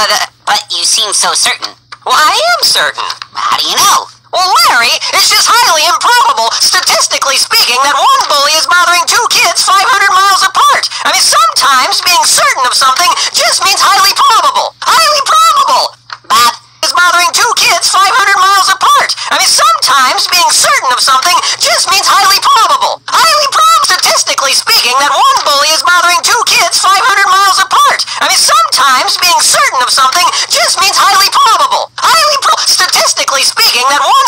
But you seem so certain. Well, I am certain. How do you know? Well, Larry, it's just highly improbable, statistically speaking, that one bully is bothering two kids 500 miles apart. I mean, sometimes being certain of something just means highly probable. Highly probable! Bob? Is bothering two kids 500 miles apart. I mean, sometimes being certain of something just means highly probable. Highly probable, statistically speaking, that one bully is bothering two kids 500 miles apart. I mean, sometimes being certain of something just means highly probable. Highly statistically speaking, that one